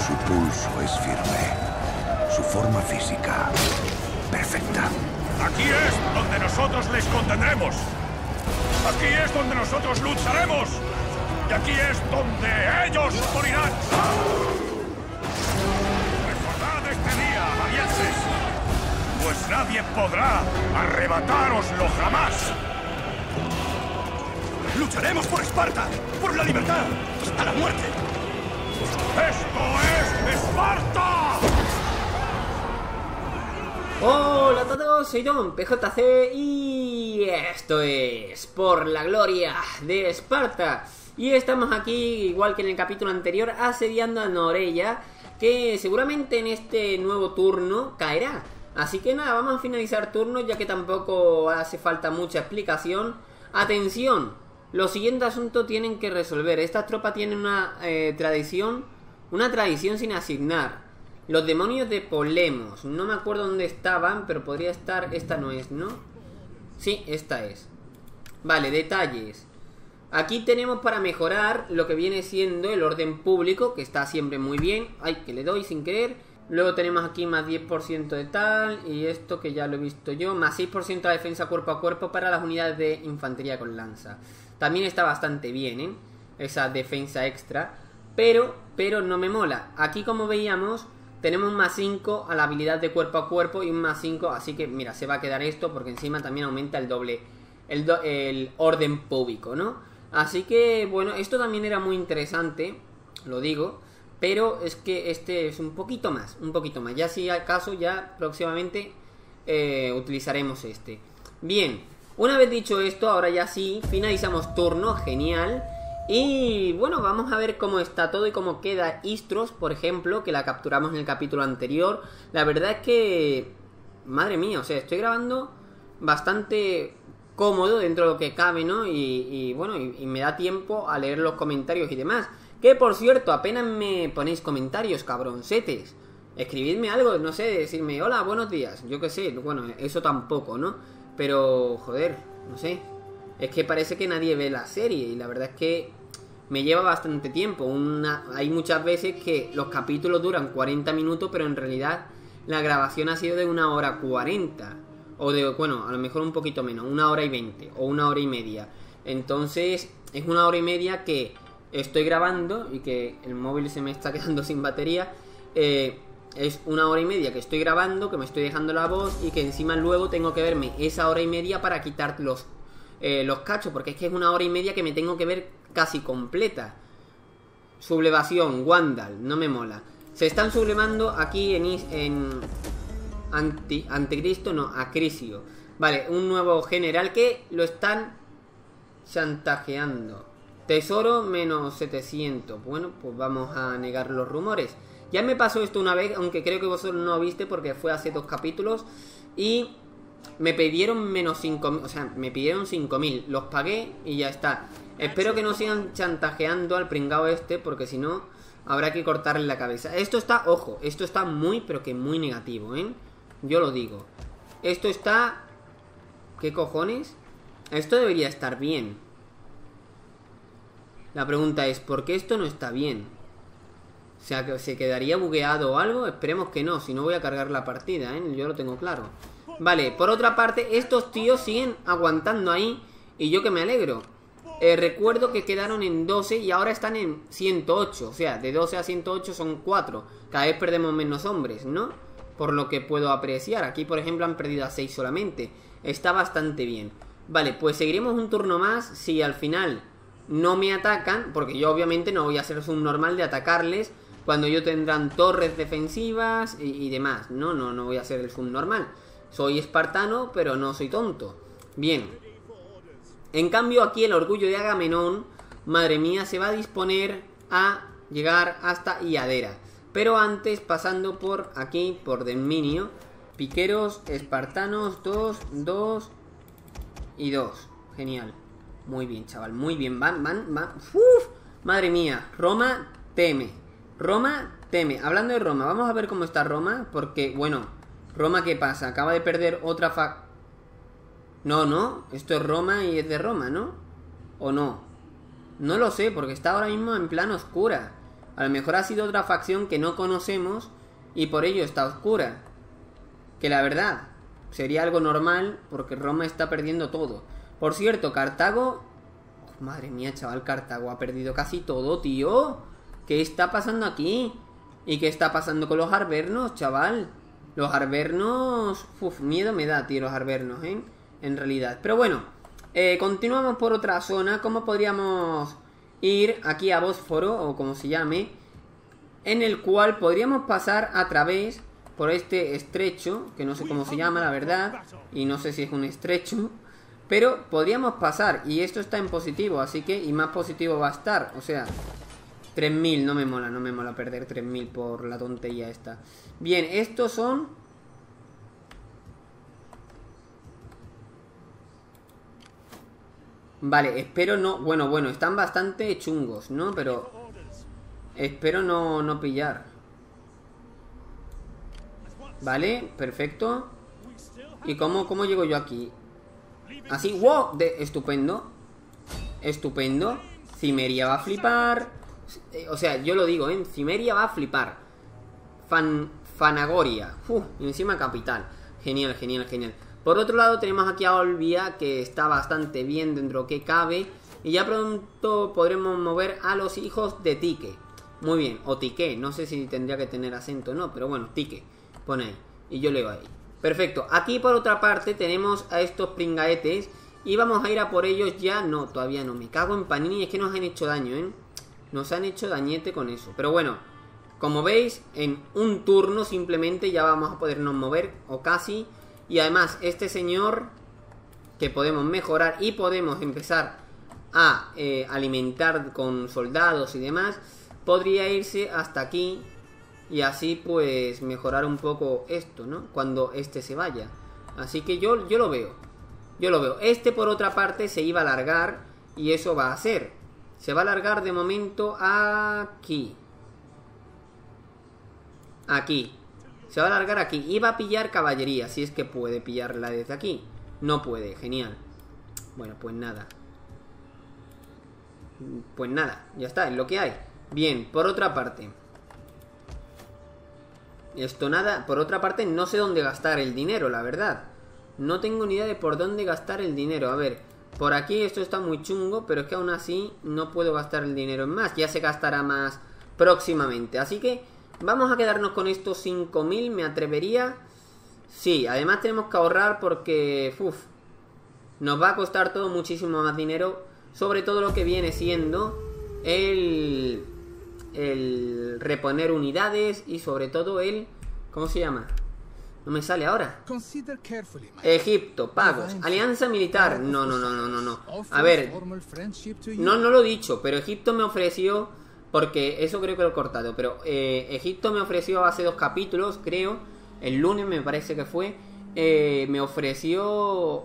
Su pulso es firme. Su forma física, perfecta. Aquí es donde nosotros les contendremos. Aquí es donde nosotros lucharemos. Y aquí es donde ellos morirán. Recordad este día, valientes. Pues nadie podrá arrebatároslo jamás. ¡Lucharemos por Esparta! ¡Por la libertad! ¡Hasta la muerte! ¡Esto es Esparta! Hola a todos, soy Don PJC y esto es Por la Gloria de Esparta. Y estamos aquí, igual que en el capítulo anterior, asediando a Noreia, que seguramente en este nuevo turno caerá. Así que nada, vamos a finalizar turno, ya que tampoco hace falta mucha explicación. Atención, los siguientes asuntos tienen que resolver. Estas tropas tienen una tradición sin asignar. Los demonios de Polemos. No me acuerdo dónde estaban, pero podría estar... Esta no es, ¿no? Sí, esta es. Vale, detalles. Aquí tenemos para mejorar lo que viene siendo el orden público, que está siempre muy bien. Ay, que le doy sin querer. Luego tenemos aquí más 10% de tal. Y esto que ya lo he visto yo. Más 6% de defensa cuerpo a cuerpo para las unidades de infantería con lanza. También está bastante bien, ¿eh? Esa defensa extra. Pero no me mola. Aquí, como veíamos, tenemos un más 5 a la habilidad de cuerpo a cuerpo y un más 5. Así que, mira, se va a quedar esto porque encima también aumenta el doble. El orden público, ¿no? Así que, bueno, esto también era muy interesante. Lo digo. Pero es que este es un poquito más. Ya si acaso, ya próximamente utilizaremos este. Bien, una vez dicho esto, ahora ya sí, finalizamos turno, genial. Y bueno, vamos a ver cómo está todo y cómo queda Istros, por ejemplo, que la capturamos en el capítulo anterior. La verdad es que, madre mía, o sea, estoy grabando bastante cómodo dentro de lo que cabe, ¿no? Y bueno, y me da tiempo a leer los comentarios y demás. Que por cierto, apenas me ponéis comentarios, cabroncetes. Escribidme algo, no sé, decirme hola, buenos días. Yo qué sé, bueno, eso tampoco, ¿no? Pero, joder, no sé. Es que parece que nadie ve la serie y la verdad es que me lleva bastante tiempo. Hay muchas veces que los capítulos duran 40 minutos, pero en realidad la grabación ha sido de 1 hora 40. O de, bueno, a lo mejor un poquito menos, 1 hora y 20 o 1 hora y media. Entonces, es 1 hora y media que estoy grabando y que el móvil se me está quedando sin batería. Es 1 hora y media que estoy grabando, que me estoy dejando la voz y que encima luego tengo que verme esa hora y media para quitar los cachos, porque es que es 1 hora y media que me tengo que ver casi completa. Sublevación, Wandal, no me mola. Se están sublevando aquí en Anticristo, no, Acrisio. Vale, un nuevo general que lo están chantajeando. Tesoro menos 700. Bueno, pues vamos a negar los rumores. Ya me pasó esto una vez, aunque creo que vosotros no lo viste porque fue hace 2 capítulos. Y me pidieron menos 5.000, o sea, me pidieron 5.000. Los pagué y ya está. Espero que no sigan chantajeando al pringao este, porque si no, habrá que cortarle la cabeza. Esto está, ojo, esto está muy, pero que muy negativo, ¿eh? Yo lo digo. Esto está... ¿Qué cojones? Esto debería estar bien. La pregunta es, ¿por qué esto no está bien? O sea, que ¿se quedaría bugueado o algo? Esperemos que no, si no voy a cargar la partida, ¿eh? Yo lo tengo claro. Vale, por otra parte, estos tíos siguen aguantando ahí y yo que me alegro. Recuerdo que quedaron en 12 y ahora están en 108. O sea, de 12 a 108 son 4. Cada vez perdemos menos hombres, ¿no? Por lo que puedo apreciar. Aquí, por ejemplo, han perdido a 6 solamente. Está bastante bien. Vale, pues seguiremos un turno más. Si al final no me atacan, porque yo obviamente no voy a ser subnormal de atacarles cuando yo tendrán torres defensivas y demás. No voy a ser el subnormal. Soy espartano, pero no soy tonto. Bien. En cambio aquí el orgullo de Agamenón, madre mía, se va a disponer a llegar hasta Iadera. Pero antes, pasando por aquí, por Dominio, piqueros espartanos, 2 y 2. Genial. Muy bien, chaval, muy bien. Van. Uf, madre mía, Roma teme. Hablando de Roma, vamos a ver cómo está Roma. Porque, bueno, Roma, ¿qué pasa? Acaba de perder otra No, esto es Roma y es de Roma, ¿no? ¿O no? No lo sé, porque está ahora mismo en plan oscura. A lo mejor ha sido otra facción que no conocemos y por ello está oscura. Que la verdad, sería algo normal porque Roma está perdiendo todo. Por cierto, Cartago... Oh, madre mía, chaval, Cartago ha perdido casi todo, tío. ¿Qué está pasando aquí? ¿Y qué está pasando con los arvernos, chaval? Los arvernos... Uf, miedo me da, tío, los arvernos, ¿eh? En realidad. Pero bueno, continuamos por otra zona. ¿Cómo podríamos ir aquí a Bósforo, o como se llame? En el cual podríamos pasar a través por este estrecho, que no sé cómo se llama, la verdad. Y no sé si es un estrecho. Pero podríamos pasar, y esto está en positivo, así que, y más positivo va a estar, o sea, 3000, no me mola perder 3000 por la tontería esta. Bien, estos son... Vale, espero no... Bueno, están bastante chungos, ¿no? Pero... Espero no pillar. Vale, perfecto. ¿Y cómo llego yo aquí? Así, wow, estupendo. Estupendo. Cimmeria va a flipar. O sea, yo lo digo, Cimmeria va a flipar. Fanagoria. Y encima capital. Genial, genial, genial. Por otro lado tenemos aquí a Olbia, que está bastante bien dentro que cabe. Y ya pronto podremos mover a los hijos de Tique. Muy bien, o Tique, no sé si tendría que tener acento o no, pero bueno, Tique, pone ahí. Y yo leo ahí. Perfecto, aquí por otra parte tenemos a estos pringaetes. Y vamos a ir a por ellos ya. No, todavía no, me cago en Panini. Es que nos han hecho daño, nos han hecho dañete con eso. Pero bueno, como veis, en un turno simplemente ya vamos a podernos mover, o casi. Y además este señor, que podemos mejorar y podemos empezar a alimentar con soldados y demás, podría irse hasta aquí. Y así pues mejorar un poco esto, ¿no? Cuando este se vaya. Así que yo lo veo. Yo lo veo. Este por otra parte se iba a alargar. Y eso va a ser. Se va a alargar de momento aquí. Aquí. Se va a alargar aquí. Iba a pillar caballería. Si es que puede pillarla desde aquí. No puede. Genial. Bueno, pues nada. Pues nada. Ya está. Es lo que hay. Bien. Por otra parte. Esto nada. Por otra parte no sé dónde gastar el dinero, la verdad. No tengo ni idea de por dónde gastar el dinero. A ver. Por aquí esto está muy chungo. Pero es que aún así no puedo gastar el dinero en más. Ya se gastará más próximamente. Así que vamos a quedarnos con estos 5000, me atrevería. Sí, además tenemos que ahorrar porque nos va a costar todo muchísimo más dinero. Sobre todo lo que viene siendo el reponer unidades. Y sobre todo el... ¿Cómo se llama? No me sale ahora. Egipto, pagos, alianza militar. No. A ver, no lo he dicho, pero Egipto me ofreció... Porque eso creo que lo he cortado. Pero Egipto me ofreció hace 2 capítulos, creo. El lunes me parece que fue. Me ofreció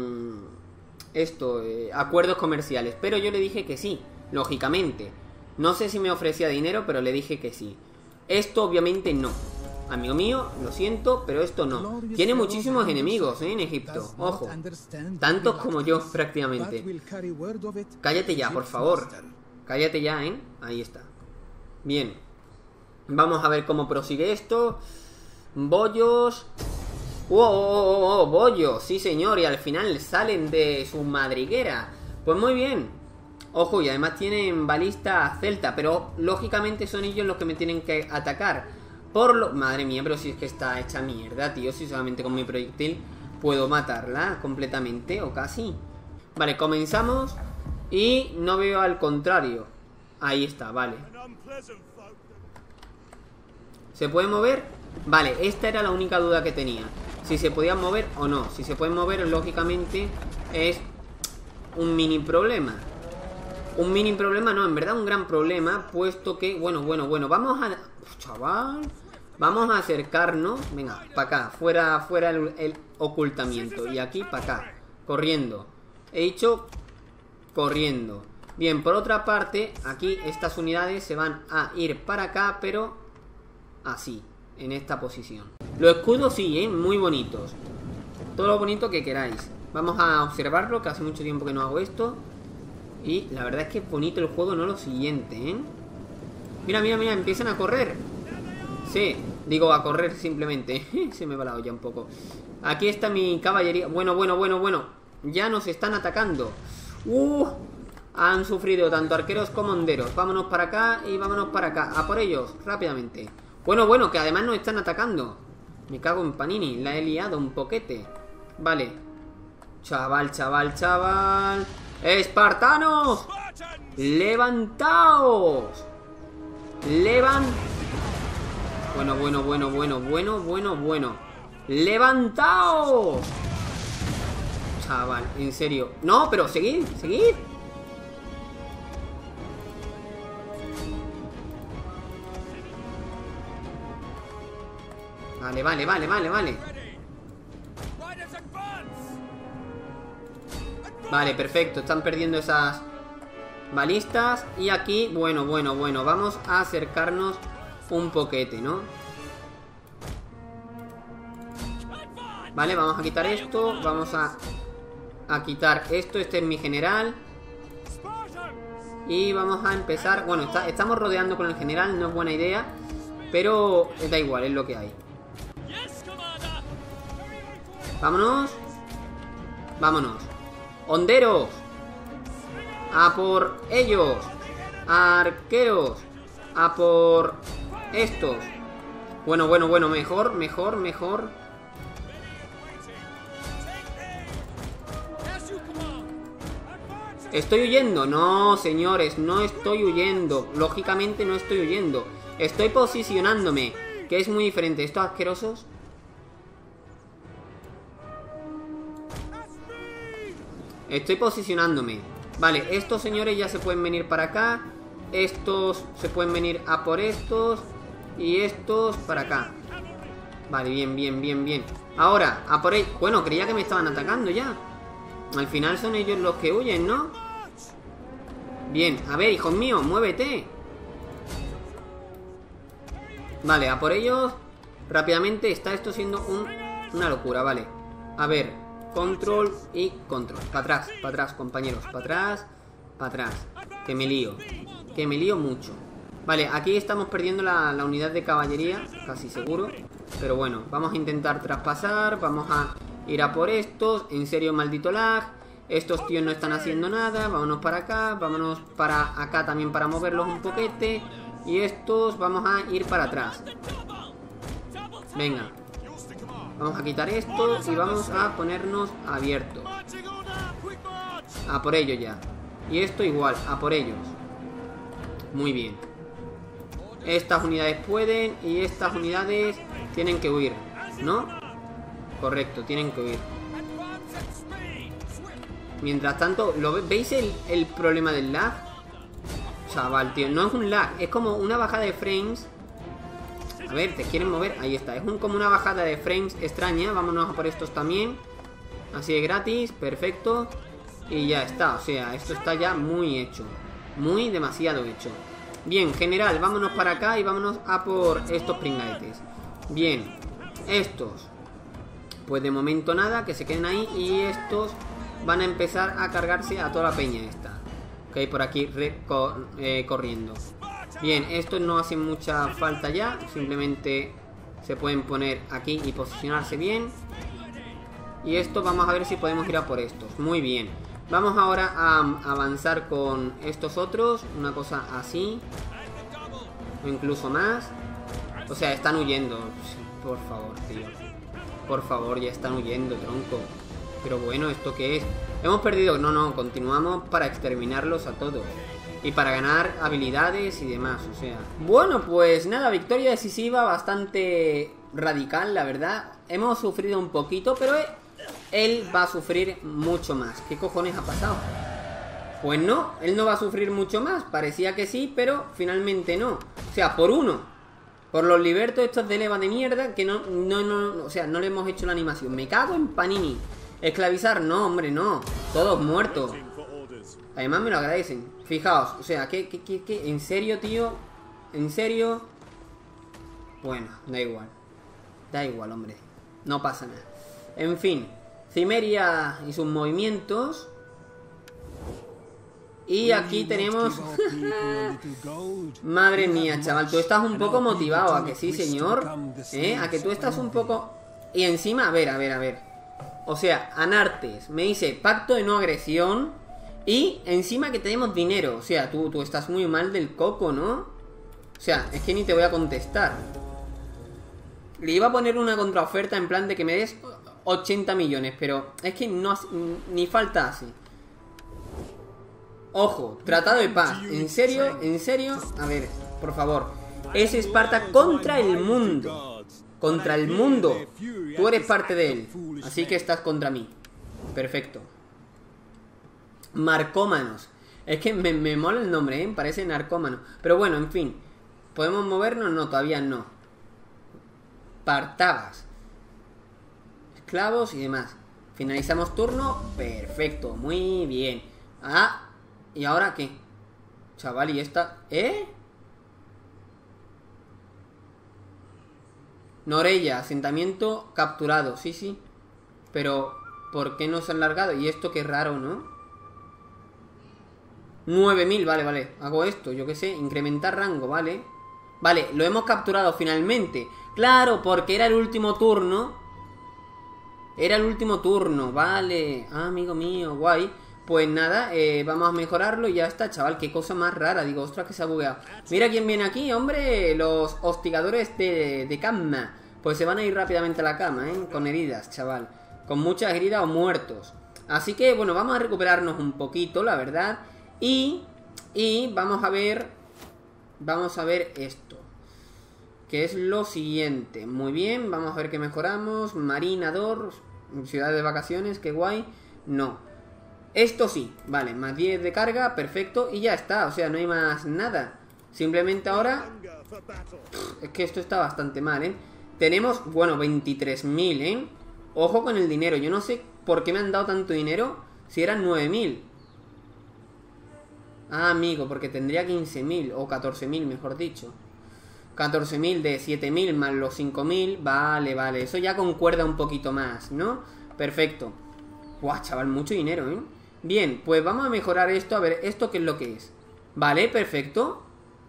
acuerdos comerciales. Pero yo le dije que sí, lógicamente. No sé si me ofrecía dinero, pero le dije que sí. Esto obviamente no. Amigo mío, lo siento, pero esto no. Tiene muchísimos enemigos en Egipto. Ojo. Tantos como yo prácticamente. Cállate ya, por favor. Cállate ya, Ahí está. Bien. Vamos a ver cómo prosigue esto. Bollos. ¡Oh! Bollos. Sí, señor. Y al final salen de su madriguera. Pues muy bien. Ojo, y además tienen balista celta. Pero lógicamente son ellos los que me tienen que atacar. Madre mía, pero si es que está hecha mierda, tío. Si solamente con mi proyectil puedo matarla completamente, o casi. Vale, comenzamos. Y no veo al contrario. Ahí está, vale. ¿Se puede mover? Vale, esta era la única duda que tenía. Si se podían mover o no. Si se pueden mover, lógicamente es un mini problema. Un mini problema, no, en verdad un gran problema. Puesto que, bueno, vamos a... Chaval, vamos a acercarnos. Venga, para acá, fuera el ocultamiento. Y aquí, para acá, corriendo. He dicho... corriendo. Bien, por otra parte, aquí estas unidades se van a ir para acá, pero así, en esta posición. Los escudos sí, muy bonitos. Todo lo bonito que queráis. Vamos a observarlo, que hace mucho tiempo que no hago esto. Y la verdad es que es bonito el juego, no lo siguiente, Mira, mira, mira, empiezan a correr. Sí, digo a correr simplemente. Se me va la olla un poco. Aquí está mi caballería. Bueno, bueno, bueno, bueno. Ya nos están atacando. Han sufrido tanto arqueros como honderos. Vámonos para acá y vámonos para acá. A por ellos, rápidamente. Bueno, bueno, que además nos están atacando. Me cago en Panini, la he liado un poquete. Vale. Chaval, chaval, chaval. ¡Espartanos! ¡Levantaos! Bueno, bueno, bueno, bueno, bueno, bueno, bueno. ¡Levantaos! Chaval, en serio. No, pero seguid, seguid. Vale, vale, vale, vale, vale. Vale, perfecto. Están perdiendo esas balistas. Y aquí, bueno, bueno, bueno. Vamos a acercarnos un poquete, ¿no? Vale, vamos a quitar esto. Vamos a quitar esto. Este es mi general. Y vamos a empezar. Bueno, estamos rodeando con el general. No es buena idea, pero da igual, es lo que hay. Vámonos. Vámonos. Honderos. A por ellos. Arqueros. A por estos. Bueno, bueno, bueno. Mejor, mejor, mejor. ¿Estoy huyendo? No, señores, no estoy huyendo. Lógicamente no estoy huyendo. Estoy posicionándome, que es muy diferente. ¿Estos asquerosos? Estoy posicionándome. Vale, estos señores ya se pueden venir para acá. Estos se pueden venir a por estos. Y estos para acá. Vale, bien, bien, bien, bien. Ahora, a por ellos. Bueno, creía que me estaban atacando ya. Al final son ellos los que huyen, ¿no? Bien, a ver, hijos míos, muévete. Vale, a por ellos. Rápidamente, está esto siendo una locura, vale. A ver, control y control. Para atrás, compañeros. Para atrás, para atrás. Que me lío. Que me lío mucho. Vale, aquí estamos perdiendo la unidad de caballería, casi seguro. Pero bueno, vamos a intentar traspasar. Vamos a ir a por estos. En serio, maldito lag. Estos tíos no están haciendo nada. Vámonos para acá. Vámonos para acá también para moverlos un poquete. Y estos vamos a ir para atrás. Venga. Vamos a quitar esto y vamos a ponernos abiertos. A por ellos ya. Y esto igual, a por ellos. Muy bien. Estas unidades pueden y estas unidades tienen que huir, ¿no? Correcto, tienen que huir. Mientras tanto, ¿veis el problema del lag? Chaval, tío, no es un lag, es como una bajada de frames. A ver, te quieren mover, ahí está. Es como una bajada de frames extraña. Vámonos a por estos también. Así de gratis, perfecto. Y ya está, o sea, esto está ya muy hecho. Muy demasiado hecho. Bien, general, vámonos para acá y vámonos a por estos pringaetes. Bien, estos pues de momento nada, que se queden ahí. Y estos van a empezar a cargarse a toda la peña esta que hay por aquí corriendo. Bien, estos no hacen mucha falta ya. Simplemente se pueden poner aquí y posicionarse bien. Y esto vamos a ver si podemos ir a por estos. Muy bien. Vamos ahora a avanzar con estos otros. Una cosa así. O incluso más. O sea, están huyendo. Por favor, tío. Por favor, ya están huyendo, tronco. Pero bueno, ¿esto qué es? Hemos perdido... No, no, continuamos para exterminarlos a todos. Y para ganar habilidades y demás, o sea... Bueno, pues nada, victoria decisiva bastante radical, la verdad. Hemos sufrido un poquito, pero él va a sufrir mucho más. ¿Qué cojones ha pasado? Pues no, él no va a sufrir mucho más. Parecía que sí, pero finalmente no. O sea, por uno. Por los libertos estos de leva de mierda que no, o sea, no le hemos hecho la animación. Me cago en Panini. Esclavizar, no, hombre, no. Todos muertos. Además me lo agradecen. Fijaos, o sea, ¿qué? ¿En serio, tío? ¿En serio? Bueno, da igual. Da igual, hombre. No pasa nada. En fin, Cimmeria y sus movimientos. Y aquí tenemos... Madre mía, chaval, tú estás un poco motivado, ¿a que sí, señor? ¿A que tú estás un poco...? Y encima, a ver. O sea, Anartes me dice pacto de no agresión. Y encima que tenemos dinero. O sea, tú estás muy mal del coco, ¿no? O sea, es que ni te voy a contestar. Le iba a poner una contraoferta en plan de que me des 80 millones, pero es que no ni falta así. Ojo, tratado de paz. ¿En serio? ¿En serio? A ver, por favor. Es Esparta contra el mundo. Contra el mundo. Tú eres parte de él. Así que estás contra mí. Perfecto. Marcómanos. Es que me mola el nombre, ¿eh? Parece narcómano. Pero bueno, en fin. ¿Podemos movernos? No, todavía no. Partabas. Esclavos y demás. Finalizamos turno. Perfecto, muy bien. Ah, ¿y ahora qué? Chaval, ¿y esta? Norella, asentamiento capturado. Sí. Pero, ¿por qué no se han largado? Y esto qué raro, ¿no? 9000, vale. Hago esto, yo qué sé. Incrementar rango, vale. Vale, lo hemos capturado finalmente. Claro, porque era el último turno. Vale. Ah, amigo mío, guay. Pues nada, vamos a mejorarlo y ya está, chaval. Qué cosa más rara, digo, ostras, que se ha bugueado. Mira quién viene aquí, hombre. Los hostigadores de cama. Pues se van a ir rápidamente a la cama, con heridas, chaval. Con muchas heridas o muertos. Así que, bueno, vamos a recuperarnos un poquito, la verdad. Y vamos a ver esto, que es lo siguiente. Muy bien, vamos a ver qué mejoramos. Marinador, ciudad de vacaciones, qué guay. No, esto sí, vale, más 10 de carga, perfecto. Y ya está, o sea, no hay más nada. Simplemente ahora... es que esto está bastante mal, Tenemos, bueno, 23.000, Ojo con el dinero, yo no sé por qué me han dado tanto dinero si eran 9.000. Ah, amigo, porque tendría 15.000 o 14.000, mejor dicho. 14.000 de 7.000 más los 5.000. Vale, eso ya concuerda un poquito más, ¿no? Perfecto. Guau, chaval, mucho dinero, Bien, pues vamos a mejorar esto. A ver, ¿esto qué es lo que es? Vale, perfecto.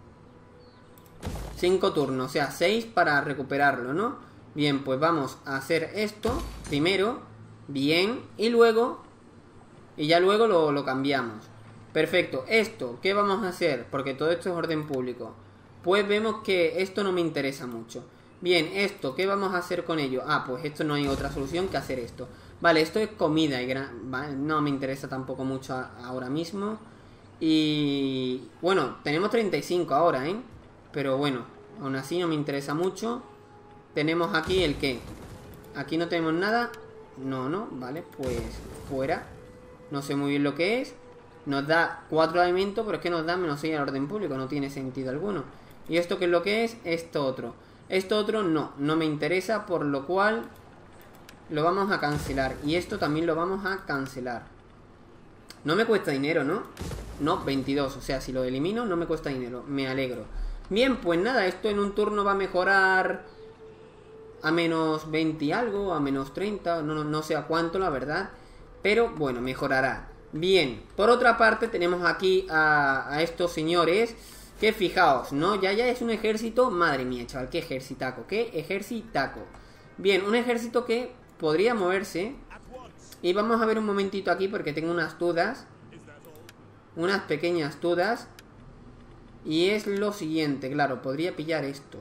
5 turnos, o sea, 6 para recuperarlo, ¿no? Bien, pues vamos a hacer esto primero. Bien, y luego... y ya luego lo cambiamos. Perfecto, esto, ¿qué vamos a hacer? Porque todo esto es orden público. Pues vemos que esto no me interesa mucho. Bien, esto, ¿qué vamos a hacer con ello? Ah, pues esto no hay otra solución que hacer esto. Vale, esto es comida y vale, no me interesa tampoco mucho ahora mismo. Y... bueno, tenemos 35 ahora, Pero bueno, aún así no me interesa mucho. Tenemos aquí el qué. Aquí no tenemos nada. No, vale, pues fuera. No sé muy bien lo que es. Nos da 4 de alimento, pero es que nos da menos 6 al orden público. No tiene sentido alguno. ¿Y esto qué es lo que es? Esto otro. Esto otro no me interesa, por lo cual lo vamos a cancelar. Y esto también lo vamos a cancelar. No me cuesta dinero, ¿no? No, 22. O sea, si lo elimino no me cuesta dinero. Me alegro. Bien, pues nada, esto en un turno va a mejorar a menos 20 y algo, a menos 30. No sé a cuánto, la verdad. Pero bueno, mejorará. Bien, por otra parte tenemos aquí a estos señores que fijaos, ¿no? Ya es un ejército, madre mía, chaval, qué ejércitaco, Bien, un ejército que podría moverse. Y vamos a ver un momentito aquí porque tengo unas dudas. Unas pequeñas dudas. Y es lo siguiente, claro, podría pillar esto.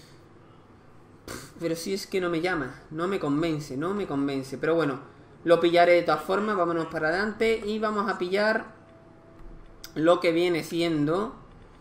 Pero si es que no me llama, no me convence. Pero bueno, lo pillaré de todas formas, vámonos para adelante. Y vamos a pillar lo que viene siendo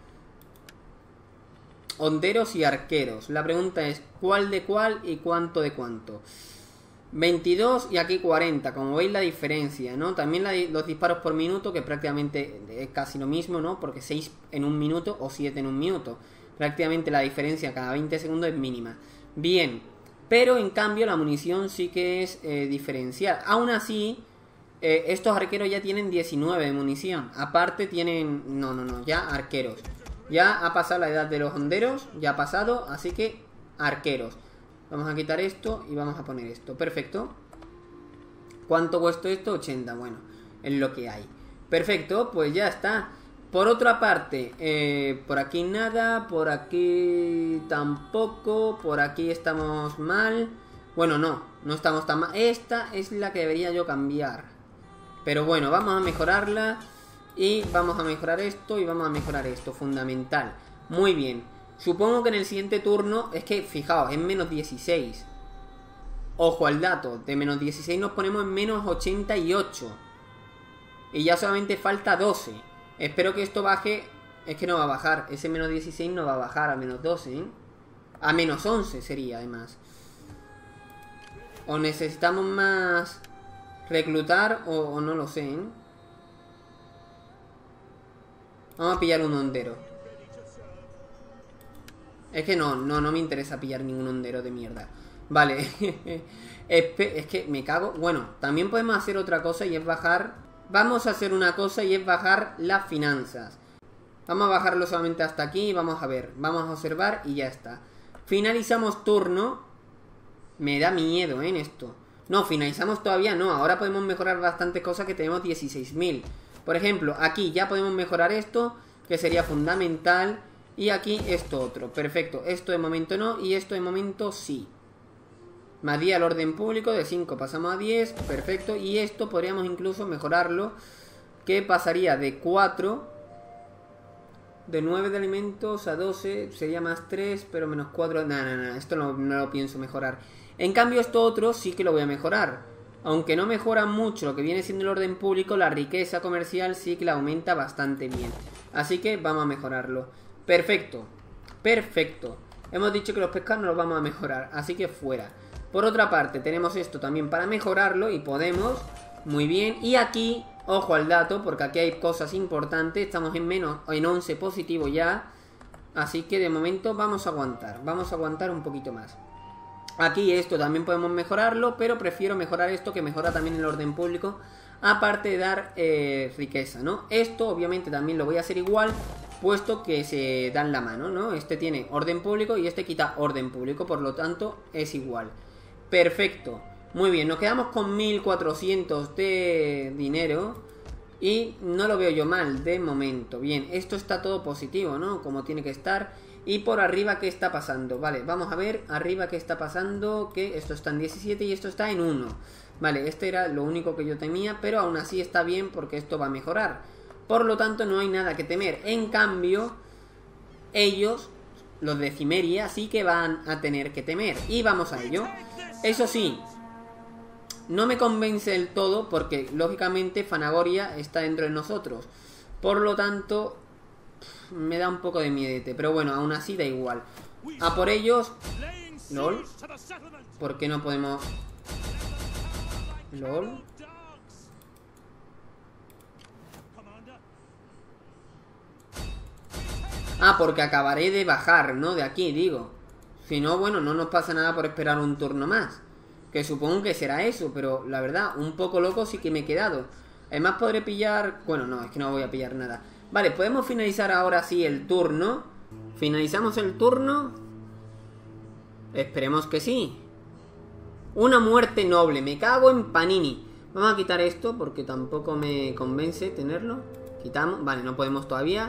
honderos y arqueros. La pregunta es, ¿cuál de cuál y cuánto de cuánto? 22 y aquí 40, como veis la diferencia, ¿no? También los disparos por minuto, que prácticamente es casi lo mismo, ¿no? Porque 6 en un minuto o 7 en un minuto. Prácticamente la diferencia cada 20 segundos es mínima. Bien, pero en cambio la munición sí que es diferencial. Aún así, estos arqueros ya tienen 19 de munición. Aparte tienen... No, ya arqueros. Ya ha pasado la edad de los honderos, ya ha pasado, así que arqueros. Vamos a quitar esto y vamos a poner esto. Perfecto. ¿Cuánto cuesta esto? 80, bueno, es lo que hay. Perfecto, pues ya está. Por otra parte, por aquí nada, por aquí tampoco, por aquí estamos mal. Bueno, no estamos tan mal. Esta es la que debería yo cambiar. Pero bueno, vamos a mejorarla. Y vamos a mejorar esto y vamos a mejorar esto, fundamental. Muy bien. Supongo que en el siguiente turno, es que fijaos, es menos 16. Ojo al dato, de menos 16 nos ponemos en menos 88. Y ya solamente falta 12. Espero que esto baje. Es que no va a bajar, ese menos 16 no va a bajar a menos 12, ¿eh? A menos 11 sería además. O necesitamos más reclutar o no lo sé, ¿eh? Vamos a pillar un hondero. Es que no me interesa pillar ningún hondero de mierda. Vale. Es que me cago. Bueno, también podemos hacer otra cosa y es bajar. Vamos a hacer una cosa y es bajar las finanzas. Vamos a bajarlo solamente hasta aquí y vamos a ver. Vamos a observar y ya está. Finalizamos turno. Me da miedo, en esto. No, finalizamos todavía no. Ahora podemos mejorar bastantes cosas que tenemos 16.000. Por ejemplo, aquí ya podemos mejorar esto, que sería fundamental. Y aquí esto otro. Perfecto. Esto de momento no y esto de momento sí. Más 10 al orden público. De 5 pasamos a 10. Perfecto. Y esto podríamos incluso mejorarlo. Que pasaría de 4. De 9 de alimentos a 12. Sería más 3. Pero menos 4. No. Esto no lo pienso mejorar. En cambio esto otro sí que lo voy a mejorar. Aunque no mejora mucho lo que viene siendo el orden público, la riqueza comercial sí que la aumenta bastante bien. Así que vamos a mejorarlo. Perfecto. Perfecto. Hemos dicho que los pescados no los vamos a mejorar. Así que fuera. Por otra parte, tenemos esto también para mejorarlo. Y podemos. Muy bien. Y aquí, ojo al dato, porque aquí hay cosas importantes. Estamos en 11 positivo ya. Así que de momento vamos a aguantar. Vamos a aguantar un poquito más. Aquí esto también podemos mejorarlo, pero prefiero mejorar esto que mejora también el orden público, aparte de dar riqueza, ¿no? Esto obviamente también lo voy a hacer igual, puesto que se dan la mano, ¿no? Este tiene orden público y este quita orden público, por lo tanto es igual. Perfecto, muy bien, nos quedamos con 1400 de dinero y no lo veo yo mal de momento. Bien, esto está todo positivo, ¿no? Como tiene que estar. Y por arriba, ¿qué está pasando? Vale, vamos a ver arriba qué está pasando. Que esto está en 17 y esto está en 1. Vale, este era lo único que yo temía, pero aún así está bien porque esto va a mejorar. Por lo tanto, no hay nada que temer. En cambio, ellos, los de Cimmeria, sí que van a tener que temer. Y vamos a ello. Eso sí, no me convence del todo porque, lógicamente, Fanagoria está dentro de nosotros. Por lo tanto, me da un poco de miedete, pero bueno, aún así da igual. A por ellos. LOL. ¿Por qué no podemos? LOL. Ah, porque acabaré de bajar, ¿no? De aquí, digo. Si no, bueno, no nos pasa nada por esperar un turno más. Que supongo que será eso, pero la verdad, un poco loco sí que me he quedado. Además podré pillar... Bueno, no, es que no voy a pillar nada. Vale, podemos finalizar ahora sí el turno. Finalizamos el turno. Esperemos que sí. Una muerte noble. Me cago en Panini. Vamos a quitar esto porque tampoco me convence tenerlo. Quitamos. Vale, no podemos todavía.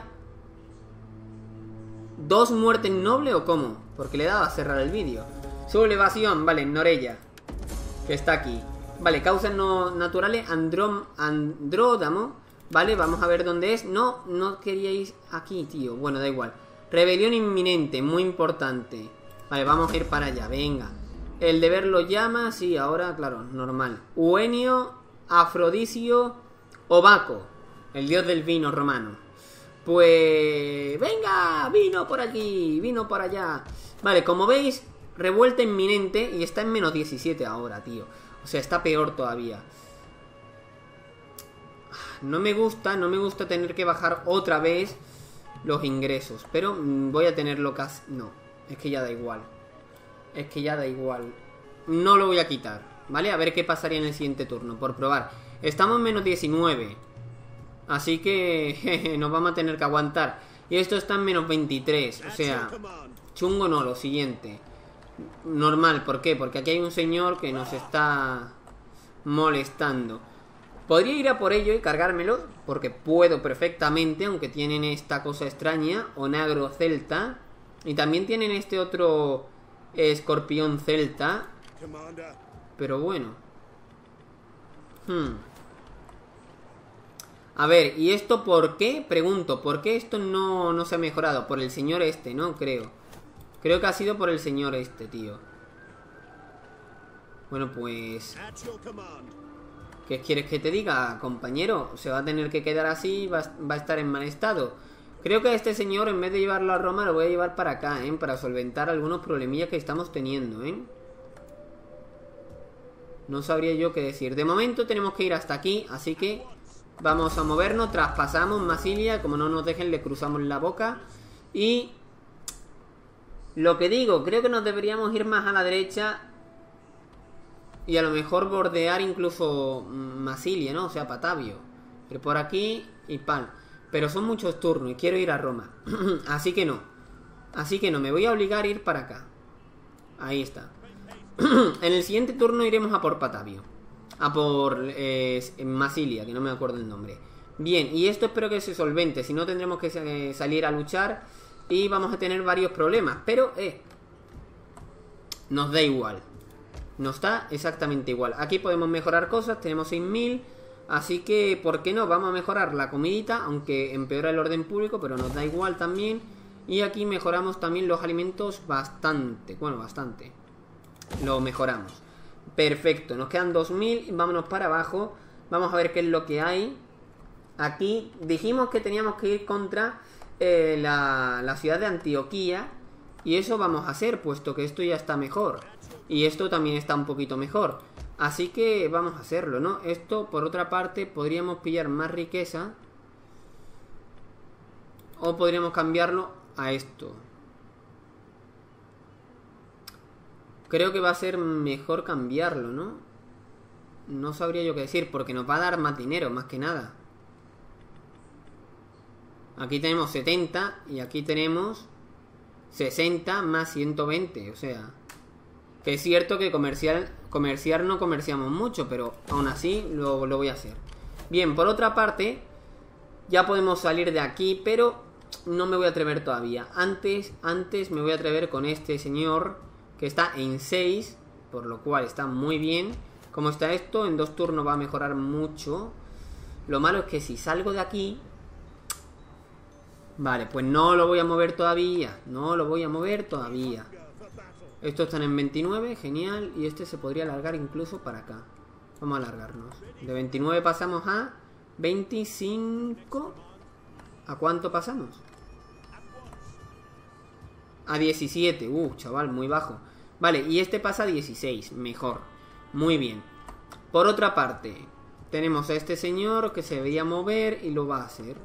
¿Dos muertes nobles o cómo? Porque le he dado a cerrar el vídeo. Sublevación. Vale, Norella. Que está aquí. Vale, causas no naturales. Andródamo. Vale, vamos a ver dónde es. No queríais aquí, tío. Bueno, da igual. Rebelión inminente, muy importante. Vale, vamos a ir para allá, venga. El deber lo llama, sí, ahora, claro, normal. Euenio, Afrodisio, Obaco, el dios del vino romano. Pues... venga, vino por aquí, vino por allá. Vale, como veis, revuelta inminente. Y está en menos 17 ahora, tío. O sea, está peor todavía. No me gusta tener que bajar otra vez los ingresos. Pero voy a tenerlo casi... No, es que ya da igual. Es que ya da igual. No lo voy a quitar, ¿vale? A ver qué pasaría en el siguiente turno, por probar. Estamos en menos 19. Así que jeje, nos vamos a tener que aguantar. Y esto está en menos 23. O sea, chungo no, lo siguiente. Normal, ¿por qué? Porque aquí hay un señor que nos está molestando. Podría ir a por ello y cargármelo, porque puedo perfectamente, aunque tienen esta cosa extraña, Onagro Celta. Y también tienen este otro escorpión celta. Pero bueno. A ver, ¿y esto por qué? Pregunto, ¿por qué esto no se ha mejorado? Por el señor este, ¿no? Creo que ha sido por el señor este, tío. Bueno, pues... ¿qué quieres que te diga, compañero? Se va a tener que quedar así y va a estar en mal estado. Creo que a este señor, en vez de llevarlo a Roma, lo voy a llevar para acá, para solventar algunos problemillas que estamos teniendo, No sabría yo qué decir. De momento tenemos que ir hasta aquí, así que vamos a movernos, traspasamos Massilia. Como no nos dejen, le cruzamos la boca. Y... lo que digo, creo que nos deberíamos ir más a la derecha... y a lo mejor bordear incluso Massilia, ¿no? O sea, Patavio. Ir por aquí y pan. Pero son muchos turnos y quiero ir a Roma. Así que no. Me voy a obligar a ir para acá. Ahí está. En el siguiente turno iremos a por Patavio. A por Massilia, que no me acuerdo el nombre. Bien, y esto espero que se solvente. Si no, tendremos que salir a luchar. Y vamos a tener varios problemas. Pero, nos da igual. Nos da exactamente igual. Aquí podemos mejorar cosas. Tenemos 6000. Así que, ¿por qué no? Vamos a mejorar la comidita. Aunque empeora el orden público, pero nos da igual también. Y aquí mejoramos también los alimentos bastante. Bueno, bastante. Lo mejoramos. Perfecto. Nos quedan 2000. Vámonos para abajo. Vamos a ver qué es lo que hay. Aquí dijimos que teníamos que ir contra la ciudad de Antioquía. Y eso vamos a hacer, puesto que esto ya está mejor. Y esto también está un poquito mejor. Así que vamos a hacerlo, ¿no? Esto, por otra parte, podríamos pillar más riqueza. O podríamos cambiarlo a esto. Creo que va a ser mejor cambiarlo, ¿no? No sabría yo qué decir, porque nos va a dar más dinero, más que nada. Aquí tenemos 70 y aquí tenemos 60 más 120, o sea... que es cierto que comerciar no comerciamos mucho, pero aún así lo voy a hacer. Bien, por otra parte, ya podemos salir de aquí, pero no me voy a atrever todavía. Antes me voy a atrever con este señor, que está en 6, por lo cual está muy bien. Como está esto, en 2 turnos va a mejorar mucho. Lo malo es que si salgo de aquí... vale, pues no lo voy a mover todavía. Estos están en 29, genial. Y este se podría alargar incluso para acá. Vamos a alargarnos. De 29 pasamos a 25. ¿A cuánto pasamos? A 17. Chaval, muy bajo. Vale, y este pasa a 16. Mejor. Muy bien. Por otra parte, tenemos a este señor que se debería mover y lo va a hacer.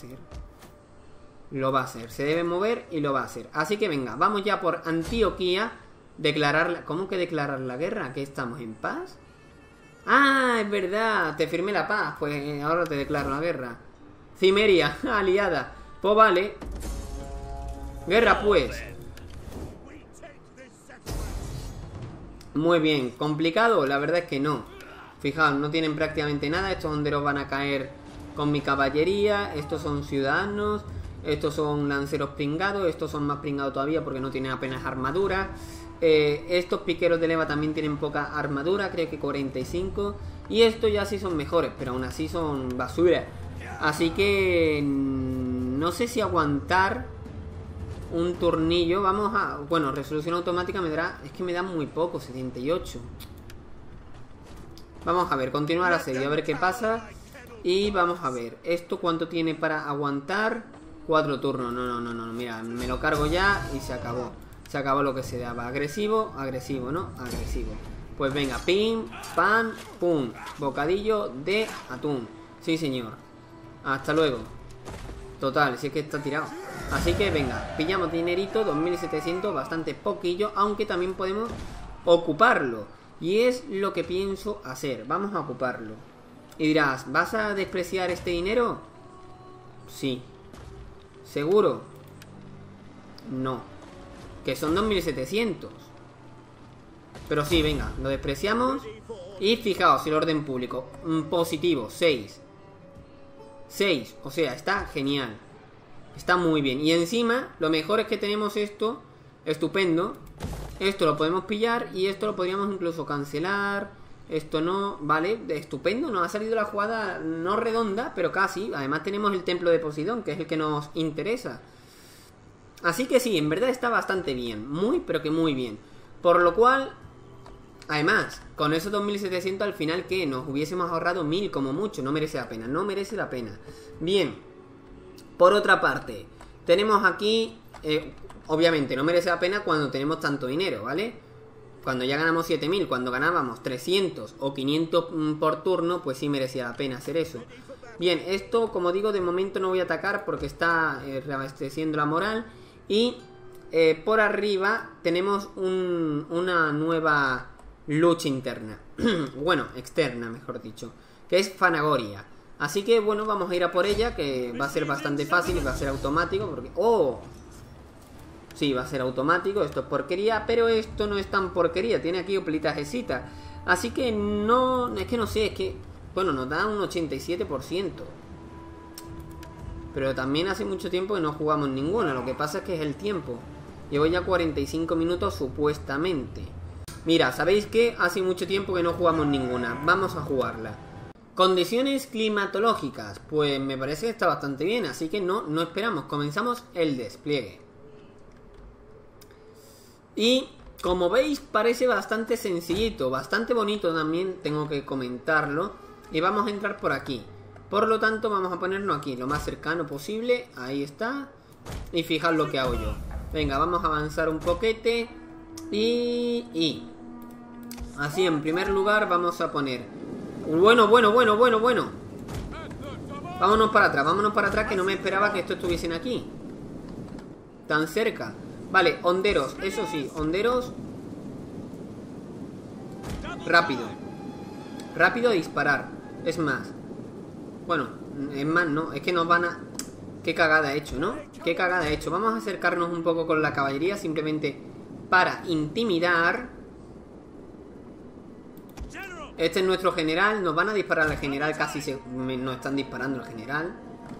Se debe mover y lo va a hacer. Así que venga, vamos ya por Antioquía. ¿Cómo que declarar la guerra? ¿Que estamos en paz? Ah, es verdad, te firmé la paz. Pues ahora te declaro la guerra. Cimeria, aliada. Pues vale. Guerra pues. Muy bien, ¿complicado? La verdad es que no. Fijaos, no tienen prácticamente nada. Estos honderos van a caer con mi caballería. Estos son ciudadanos. Estos son lanceros pringados. Estos son más pringados todavía porque no tienen apenas armadura. Estos piqueros de leva también tienen poca armadura. Creo que 45. Y estos ya sí son mejores, pero aún así son basura. Así que... no sé si aguantar un turnillo. Vamos a... bueno, resolución automática me dará... es que me da muy poco, 78. Vamos a ver, continuar asedio, a ver qué pasa. Y vamos a ver, ¿esto cuánto tiene para aguantar? 4 turnos, no, mira, me lo cargo ya y se acabó. Se acabó lo que se daba. Agresivo, ¿no? Agresivo. Pues venga, pim, pam, pum. Bocadillo de atún. Sí, señor. Hasta luego. Total, si es que está tirado. Así que venga, pillamos dinerito, 2700, bastante poquillo, aunque también podemos ocuparlo. Y es lo que pienso hacer. Vamos a ocuparlo. Y dirás, ¿vas a despreciar este dinero? Sí. ¿Seguro? No. Que son 2700. Pero sí, venga, lo despreciamos Y fijaos, el orden público, positivo, 6. 6, o sea, está genial. Está muy bien. Y encima, lo mejor es que tenemos esto, estupendo. Esto lo podemos pillar y esto lo podríamos incluso cancelar. Esto no, vale, estupendo. Nos ha salido la jugada no redonda, pero casi. Además tenemos el templo de Poseidón, que es el que nos interesa. Así que sí, en verdad está bastante bien. Muy, pero que muy bien. Por lo cual, además, con esos 2700 al final, ¿qué? Nos hubiésemos ahorrado 1000 como mucho. No merece la pena, no merece la pena. Bien. Por otra parte, tenemos aquí... obviamente no merece la pena cuando tenemos tanto dinero, ¿vale? Cuando ya ganamos 7000, cuando ganábamos 300 o 500 por turno, pues sí merecía la pena hacer eso. Bien, esto, como digo, de momento no voy a atacar porque está reabasteciendo la moral. Y por arriba tenemos una nueva lucha interna. Bueno, externa, mejor dicho, que es Fanagoria. Así que, bueno, vamos a ir a por ella, que va a ser bastante fácil y va a ser automático porque... ¡Oh! Sí, va a ser automático, esto es porquería, pero esto no es tan porquería, tiene aquí oplitajecita. Así que no, es que no sé, es que, bueno, nos da un 87%. Pero también hace mucho tiempo que no jugamos ninguna, lo que pasa es que es el tiempo. Llevo ya 45 minutos supuestamente. Mira, ¿sabéis qué? Hace mucho tiempo que no jugamos ninguna, vamos a jugarla. Condiciones climatológicas, pues me parece que está bastante bien, así que no esperamos, comenzamos el despliegue. Y como veis parece bastante sencillito, bastante bonito también, tengo que comentarlo. Y vamos a entrar por aquí. Por lo tanto vamos a ponernos aquí lo más cercano posible. Ahí está. Y fijad lo que hago yo. Venga, vamos a avanzar un poquete. Y así en primer lugar vamos a poner... Bueno. Vámonos para atrás, que no me esperaba que esto estuviesen aquí. Tan cerca. Vale, honderos, eso sí, honderos. Rápido. Rápido a disparar. Es más. Bueno, es más, no, es que nos van a... Qué cagada he hecho, ¿no? Qué cagada he hecho. Vamos a acercarnos un poco con la caballería, simplemente para intimidar. Este es nuestro general, nos van a disparar al general, casi nos están disparando al general.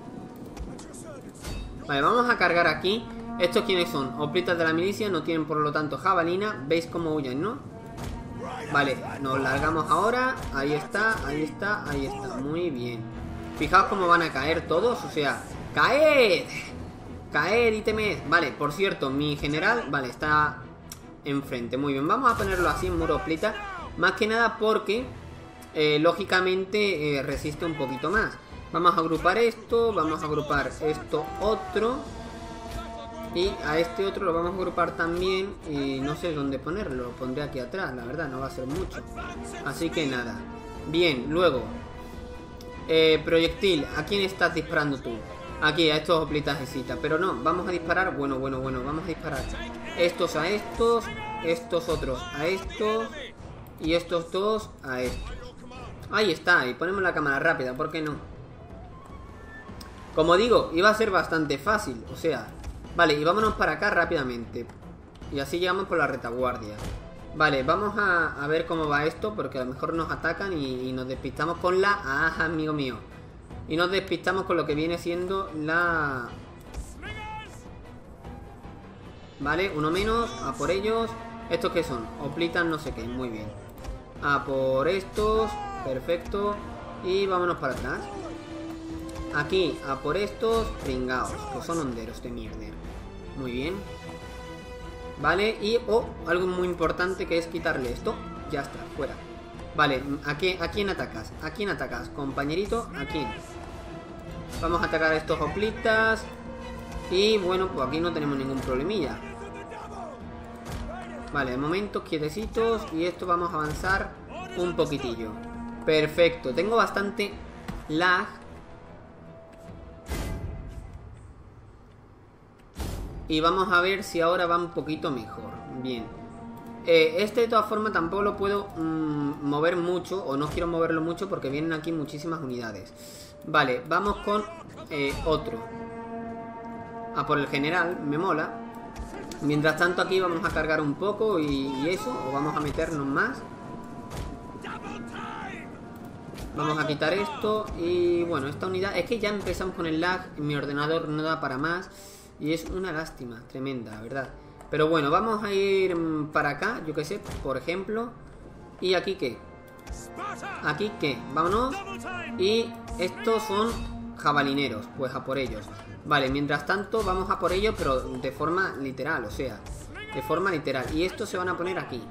Vale, vamos a cargar aquí. ¿Estos quiénes son? Oplitas de la milicia, no tienen por lo tanto jabalina. ¿Veis cómo huyen, no? Vale, nos largamos ahora. Ahí está. Muy bien. Fijaos cómo van a caer todos, o sea, ¡caed! ¡Caed y temed! Vale, por cierto, mi general, vale, está enfrente. Muy bien, vamos a ponerlo así en muro oplita. Más que nada porque, lógicamente, resiste un poquito más. Vamos a agrupar esto, vamos a agrupar esto otro. Y a este otro lo vamos a agrupar también. Y no sé dónde ponerlo, lo pondré aquí atrás, la verdad, no va a ser mucho. Así que nada. Bien, luego proyectil, ¿a quién estás disparando tú? Aquí, a estos oplitajecitas. Pero no, vamos a disparar, bueno, vamos a disparar estos a estos, estos otros a estos, y estos dos a estos. Ahí está, y ponemos la cámara rápida, ¿por qué no? Como digo, iba a ser bastante fácil, o sea... Vale, y vámonos para acá rápidamente. Y así llegamos por la retaguardia. Vale, vamos a ver cómo va esto, porque a lo mejor nos atacan y nos despistamos con la... ¡Ah, amigo mío! Y nos despistamos con lo que viene siendo la... Vale, uno menos, a por ellos. ¿Estos qué son? Oplitas no sé qué, muy bien. A por estos, perfecto. Y vámonos para atrás. Aquí, a por estos pringaos, que son honderos de mierda. Muy bien. Vale, y... Oh, algo muy importante que es quitarle esto. Ya está, fuera. Vale, ¿a quién atacas? ¿A quién atacas, compañerito? ¿A quién? Vamos a atacar a estos hoplitas. Y bueno, pues aquí no tenemos ningún problemilla. Vale, de momento quietecitos. Y esto vamos a avanzar un poquitillo. Perfecto, tengo bastante lag. Y vamos a ver si ahora va un poquito mejor. Bien. Este de todas formas tampoco lo puedo mover mucho. O no quiero moverlo mucho porque vienen aquí muchísimas unidades. Vale, vamos con otro. A por el general, me mola. Mientras tanto aquí vamos a cargar un poco y eso. O vamos a meternos más. Vamos a quitar esto. Y bueno, esta unidad... Es que ya empezamos con el lag. Mi ordenador no da para más. Y es una lástima tremenda, la verdad. Pero bueno, vamos a ir para acá. Yo qué sé, por ejemplo. ¿Y aquí qué? ¿Aquí qué? Vámonos. Y estos son jabalineros. Pues a por ellos. Vale, mientras tanto vamos a por ellos, pero de forma literal, o sea, de forma literal. Y estos se van a poner aquí.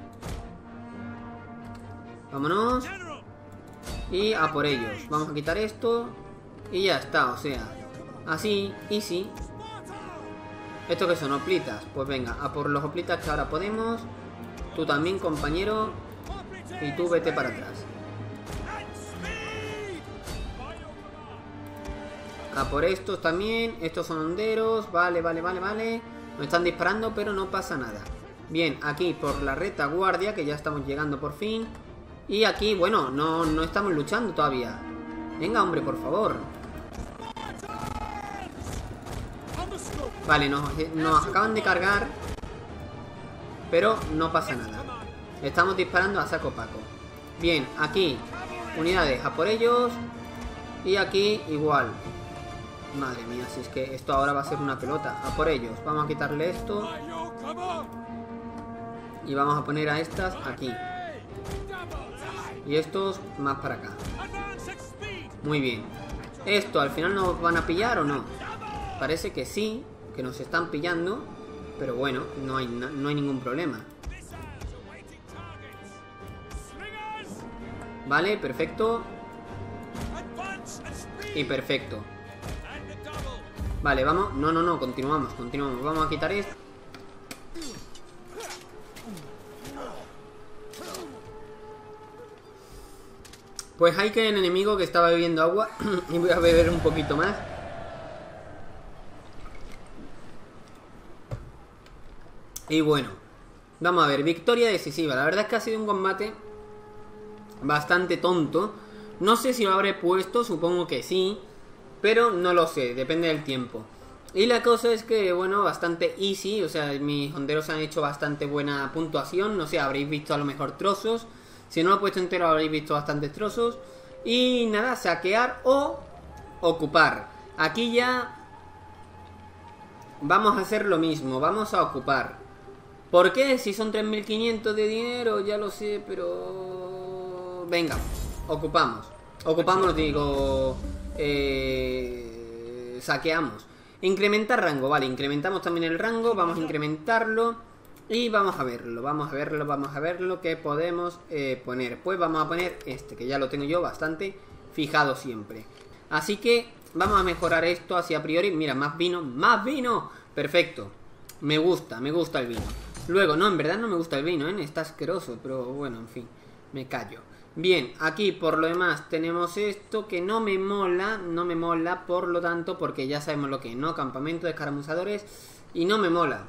Vámonos. Y a por ellos. Vamos a quitar esto. Y ya está, o sea, así, easy. ¿Esto qué son? Hoplitas. Pues venga, a por los hoplitas que ahora podemos. Tú también, compañero. Y tú vete para atrás. A por estos también. Estos son honderos. Vale, vale, vale, vale. Nos están disparando, pero no pasa nada. Bien, aquí por la retaguardia, que ya estamos llegando por fin. Y aquí, bueno, no estamos luchando todavía. Venga, hombre, por favor. Vale, nos acaban de cargar. Pero no pasa nada. Estamos disparando a saco paco. Bien, aquí unidades, a por ellos. Y aquí igual. Madre mía, si es que esto ahora va a ser una pelota. A por ellos, vamos a quitarle esto. Y vamos a poner a estas aquí. Y estos más para acá. Muy bien. ¿Esto al final nos van a pillar o no? Parece que sí, que nos están pillando. Pero bueno, no hay ningún problema. Vale, perfecto. Y perfecto. Vale, vamos. No, continuamos. Vamos a quitar esto. Pues hay que el enemigo que estaba bebiendo agua. Y voy a beber un poquito más. Y bueno, vamos a ver, victoria decisiva. La verdad es que ha sido un combate bastante tonto. No sé si lo habré puesto, supongo que sí, pero no lo sé, depende del tiempo. Y la cosa es que, bueno, bastante easy. O sea, mis honderos han hecho bastante buena puntuación. No sé, habréis visto a lo mejor trozos. Si no lo he puesto entero habréis visto bastantes trozos. Y nada, saquear o ocupar. Aquí ya vamos a hacer lo mismo, vamos a ocupar. ¿Por qué? Si son 3.500 de dinero, ya lo sé, pero... Venga, ocupamos. Ocupamos, digo... saqueamos. Incrementar rango, vale, incrementamos también el rango. Vamos a incrementarlo. Y vamos a verlo, ¿qué podemos poner? Pues vamos a poner este, que ya lo tengo yo bastante fijado siempre. Así que vamos a mejorar esto así a priori. Mira, más vino, perfecto. Me gusta el vino. Luego, no, en verdad no me gusta el vino, está asqueroso, pero bueno, en fin, me callo. Bien, aquí por lo demás tenemos esto que no me mola, por lo tanto, porque ya sabemos lo que es, ¿no? Campamento de escaramuzadores, y no me mola.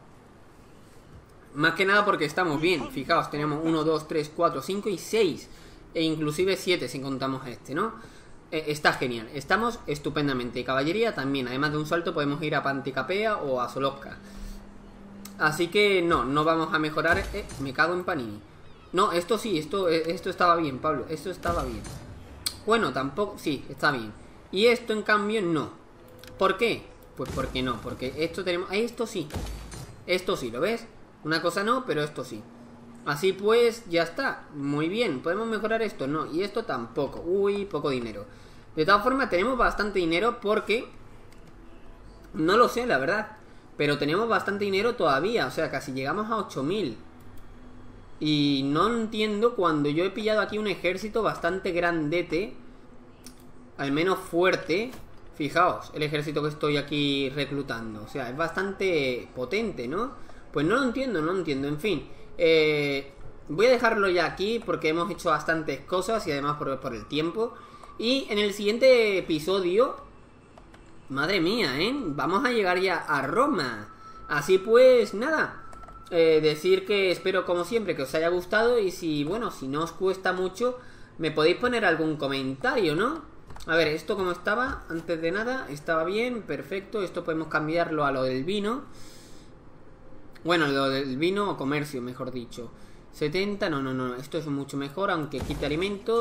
Más que nada porque estamos bien, fijaos, tenemos 1, 2, 3, 4, 5 y 6. E inclusive 7 si contamos este, ¿no? Está genial, estamos estupendamente. Y caballería también, además de un salto podemos ir a Panticapea o a Solovka. Así que no vamos a mejorar. Me cago en Panini. No, esto sí, esto estaba bien, Pablo, esto estaba bien. Bueno, tampoco, sí, está bien. Y esto en cambio no. ¿Por qué? Pues porque no, porque esto tenemos, esto sí, ¿lo ves? Una cosa no, pero esto sí. Así pues, ya está. Muy bien, ¿podemos mejorar esto? No, y esto tampoco. Uy, poco dinero. De todas formas, tenemos bastante dinero porque... No lo sé, la verdad. Pero tenemos bastante dinero todavía. O sea, casi llegamos a 8.000. Y no entiendo cuando yo he pillado aquí un ejército bastante grandete. Al menos fuerte. Fijaos, el ejército que estoy aquí reclutando. O sea, es bastante potente, ¿no? Pues no lo entiendo, en fin. Voy a dejarlo ya aquí porque hemos hecho bastantes cosas y además por el tiempo. Y en el siguiente episodio, madre mía, vamos a llegar ya a Roma. Así pues, nada, decir que espero como siempre que os haya gustado. Y si, bueno, si no os cuesta mucho, me podéis poner algún comentario, ¿no? A ver, esto como estaba, antes de nada, estaba bien, perfecto. Esto podemos cambiarlo a lo del vino. Bueno, lo del vino o comercio, mejor dicho. 70, no, esto es mucho mejor, aunque quite alimentos.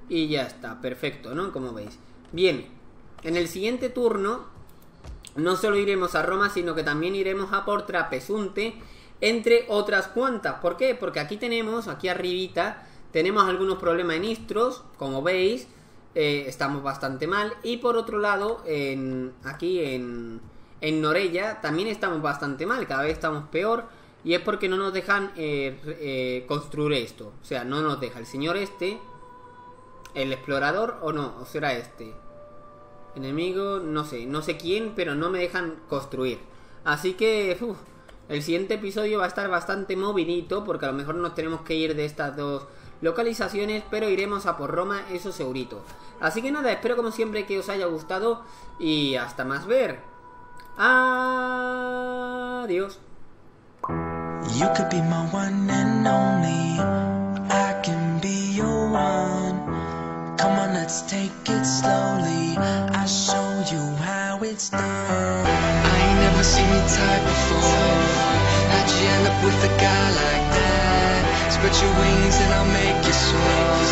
y ya está, perfecto, ¿no? Como veis. Bien, en el siguiente turno no solo iremos a Roma, sino que también iremos a por Trapesunte, entre otras cuantas. ¿Por qué? Porque aquí tenemos, aquí arribita, tenemos algunos problemas en Istros, como veis, estamos bastante mal. Y por otro lado, aquí en Norella también estamos bastante mal, cada vez estamos peor. Y es porque no nos dejan construir esto. O sea, no nos deja el señor este, el explorador, o no, o será este. Enemigo, no sé quién, pero no me dejan construir. Así que el siguiente episodio va a estar bastante movidito, porque a lo mejor nos tenemos que ir de estas dos localizaciones, pero iremos a por Roma, eso segurito. Así que nada, espero como siempre que os haya gustado y hasta más ver. Adiós. You could be my one and only. I can be your one. Come on, let's take it slowly. I'll show you how it's done. I ain't never seen your type before. How'd you end up with a guy like that? Spread your wings and I'll make you soar.